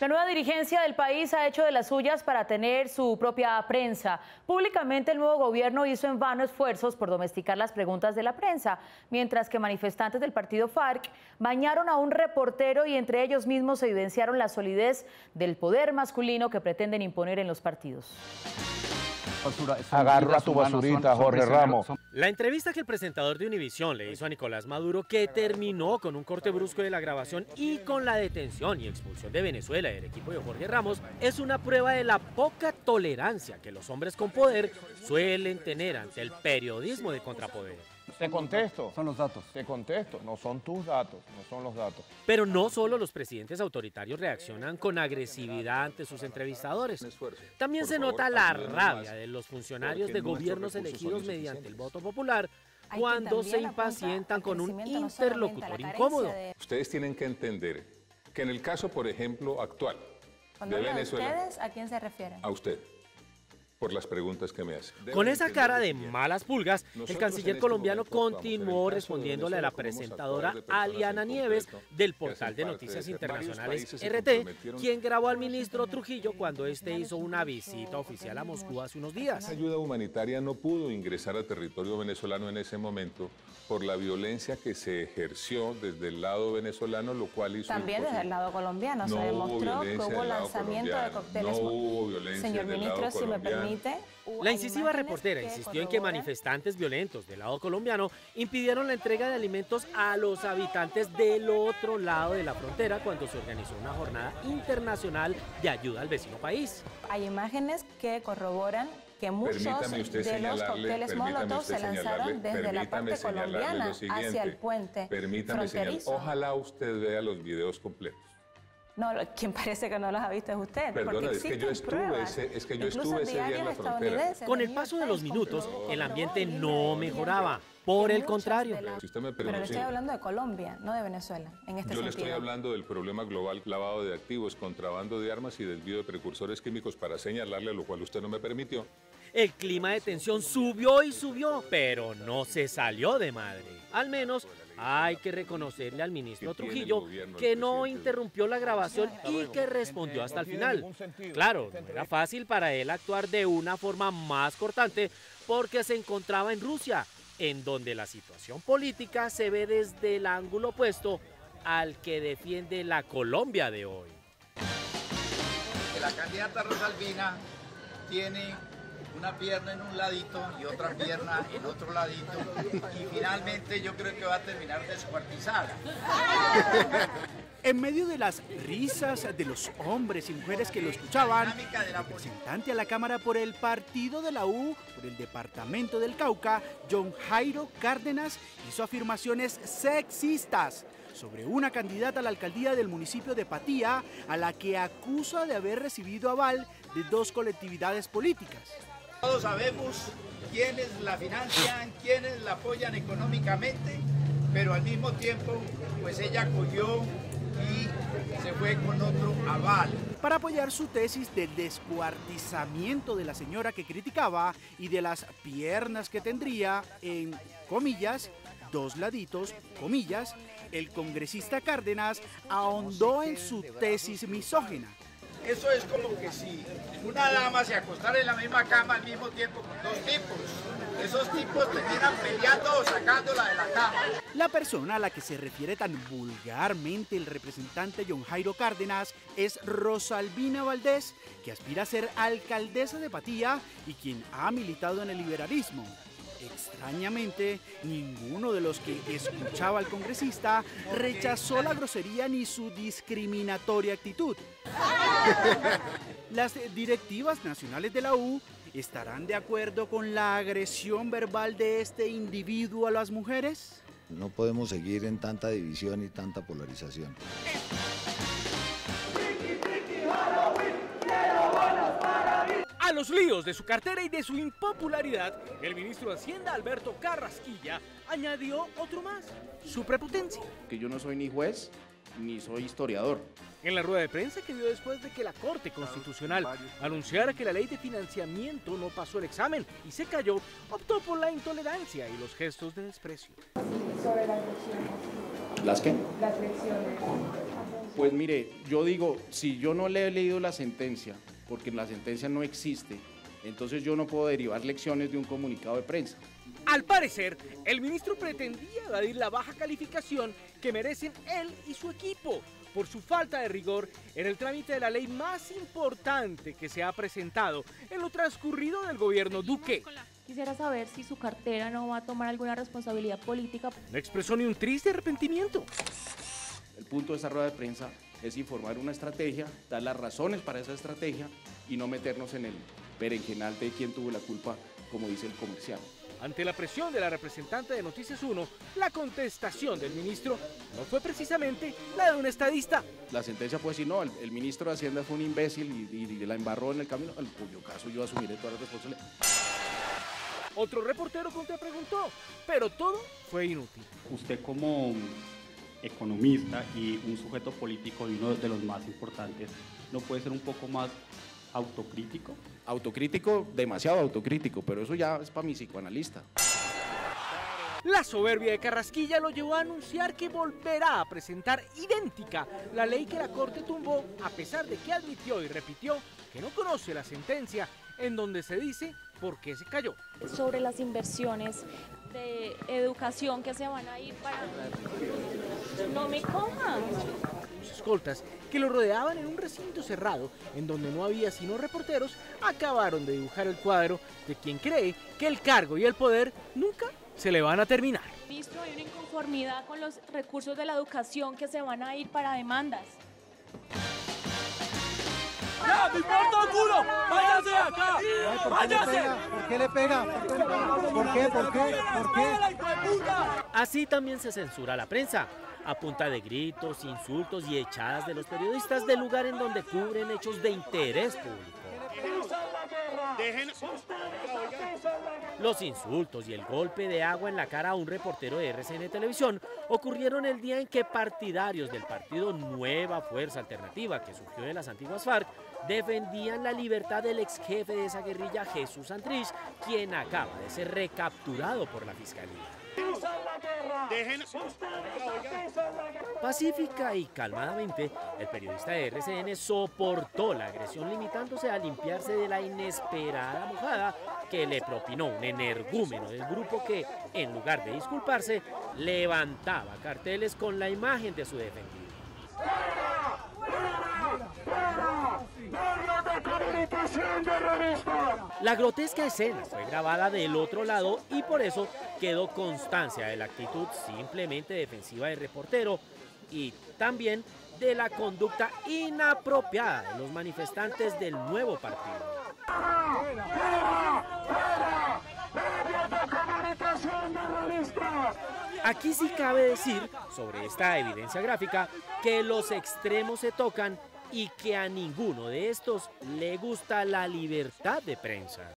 La nueva dirigencia del país ha hecho de las suyas para tener su propia prensa. Públicamente el nuevo gobierno hizo en vano esfuerzos por domesticar las preguntas de la prensa, mientras que manifestantes del partido FARC bañaron a un reportero y entre ellos mismos se evidenciaron la solidez del poder masculino que pretenden imponer en los partidos. Agarra tu basurita, Jorge Ramos. La entrevista que el presentador de Univisión le hizo a Nicolás Maduro, que terminó con un corte brusco de la grabación y con la detención y expulsión de Venezuela del equipo de Jorge Ramos, es una prueba de la poca tolerancia que los hombres con poder suelen tener ante el periodismo de contrapoder. Te contesto. Son los datos. Te contesto. No son tus datos, no son los datos. Pero no solo los presidentes autoritarios reaccionan con agresividad ante sus entrevistadores. También se nota la rabia de los funcionarios de gobiernos elegidos mediante el voto popular cuando se impacientan con un interlocutor incómodo. Ustedes tienen que entender que en el caso, por ejemplo, actual de Venezuela... ¿Ustedes a quién se refieren? A usted. Por las preguntas que me hace. Con esa cara de malas pulgas, el canciller colombiano continuó respondiéndole a la presentadora Aliana Nieves del portal de noticias internacionales RT, quien grabó al ministro Trujillo cuando este hizo una visita oficial a Moscú hace unos días. La ayuda humanitaria no pudo ingresar al territorio venezolano en ese momento por la violencia que se ejerció desde el lado venezolano, lo cual hizo... También desde el lado colombiano se demostró que hubo lanzamiento de cócteles. No hubo violencia. Señor ministro, si me permite... La incisiva reportera insistió en que manifestantes violentos del lado colombiano impidieron la entrega de alimentos a los habitantes del otro lado de la frontera cuando se organizó una jornada internacional de ayuda al vecino país. Hay imágenes que corroboran que muchos de los cócteles Molotov se lanzaron desde la parte colombiana hacia el puente fronterizo. Ojalá usted vea los videos completos. No, quien parece que no los ha visto es usted. Perdona, es que yo estuve ese día en la frontera. Con el paso de los minutos, el ambiente no mejoraba. Por el contrario. Si usted me permite, pero le estoy hablando de Colombia, no de Venezuela, en este sentido. Yo le estoy hablando del problema global, lavado de activos, contrabando de armas y desvío de precursores químicos para señalarle, a lo cual usted no me permitió. El clima de tensión subió y subió, pero no se salió de madre. Al menos hay que reconocerle al ministro Trujillo que no interrumpió la grabación y que respondió hasta el final. Claro, no era fácil para él actuar de una forma más cortante porque se encontraba en Rusia, en donde la situación política se ve desde el ángulo opuesto al que defiende la Colombia de hoy. La candidata Rosalvina tiene una pierna en un ladito y otra pierna en otro ladito y finalmente yo creo que va a terminar descuartizada. En medio de las risas de los hombres y mujeres que lo escuchaban, el representante a la Cámara por el partido de la U, por el departamento del Cauca, John Jairo Cárdenas, hizo afirmaciones sexistas sobre una candidata a la alcaldía del municipio de Patía, a la que acusa de haber recibido aval de 2 colectividades políticas. Todos sabemos quiénes la financian, quiénes la apoyan económicamente, pero al mismo tiempo, pues ella cogió y se fue con otro aval. Para apoyar su tesis del descuartizamiento de la señora que criticaba y de las piernas que tendría en, comillas, 2 laditos, comillas, el congresista Cárdenas ahondó en su tesis misógina. Eso es como que si una dama se acostara en la misma cama al mismo tiempo con 2 tipos. Esos tipos terminan peleando o sacándola de la cama. La persona a la que se refiere tan vulgarmente el representante John Jairo Cárdenas es Rosalvina Valdés, que aspira a ser alcaldesa de Patía y quien ha militado en el liberalismo. Extrañamente, ninguno de los que escuchaba al congresista rechazó la grosería ni su discriminatoria actitud. Las directivas nacionales de la U estarán de acuerdo con la agresión verbal de este individuo a las mujeres. No podemos seguir en tanta división y tanta polarización. A los líos de su cartera y de su impopularidad, el ministro de Hacienda, Alberto Carrasquilla, añadió otro más, su prepotencia. Que yo no soy ni juez ni soy historiador. En la rueda de prensa que dio después de que la Corte Constitucional anunciara que la ley de financiamiento no pasó el examen y se cayó, optó por la intolerancia y los gestos de desprecio. Sobre las lecciones. ¿Las qué? Las lecciones. Pues mire, yo digo, si yo no le he leído la sentencia, porque la sentencia no existe, entonces yo no puedo derivar lecciones de un comunicado de prensa. Al parecer, el ministro pretendía evadir la baja calificación que merecen él y su equipo por su falta de rigor en el trámite de la ley más importante que se ha presentado en lo transcurrido del gobierno Duque. Quisiera saber si su cartera no va a tomar alguna responsabilidad política. No expresó ni un triste arrepentimiento. El punto de esta rueda de prensa es informar una estrategia, dar las razones para esa estrategia y no meternos en el berenjenal de quién tuvo la culpa, como dice el comercial. Ante la presión de la representante de Noticias 1, la contestación del ministro no fue precisamente la de un estadista. La sentencia puede decir, no, el ministro de Hacienda fue un imbécil y la embarró en el camino, en cuyo caso yo asumiré toda la responsabilidad. Otro reportero preguntó, pero todo fue inútil. Usted como economista y un sujeto político y uno de los más importantes, ¿no puede ser un poco más autocrítico? Autocrítico, demasiado autocrítico, pero eso ya es para mi psicoanalista. La soberbia de Carrasquilla lo llevó a anunciar que volverá a presentar idéntica la ley que la Corte tumbó, a pesar de que admitió y repitió que no conoce la sentencia en donde se dice por qué se cayó. Sobre las inversiones de educación que se van a ir para... No me cojan. Los escoltas, que lo rodeaban en un recinto cerrado en donde no había sino reporteros, acabaron de dibujar el cuadro de quien cree que el cargo y el poder nunca se le van a terminar. Ministro, hay una inconformidad con los recursos de la educación que se van a ir para demandas. ¡Ya, me importa un culo! ¡Váyase de acá! ¡Váyase! ¿Por qué le pega? ¿Por qué? ¿Por qué? Así también se censura la prensa, a punta de gritos, insultos y echadas de los periodistas del lugar en donde cubren hechos de interés público. Los insultos y el golpe de agua en la cara a un reportero de RCN Televisión ocurrieron el día en que partidarios del partido Nueva Fuerza Alternativa, que surgió de las antiguas FARC, defendían la libertad del ex jefe de esa guerrilla, Jesús Santrich, quien acaba de ser recapturado por la fiscalía. Pacífica y calmadamente, el periodista de RCN soportó la agresión, limitándose a limpiarse de la inesperada mojada que le propinó un energúmeno del grupo que, en lugar de disculparse, levantaba carteles con la imagen de su defendido. La grotesca escena fue grabada del otro lado y por eso quedó constancia de la actitud simplemente defensiva del reportero y también de la conducta inapropiada de los manifestantes del nuevo partido. Aquí sí cabe decir, sobre esta evidencia gráfica, que los extremos se tocan y que a ninguno de estos le gusta la libertad de prensa.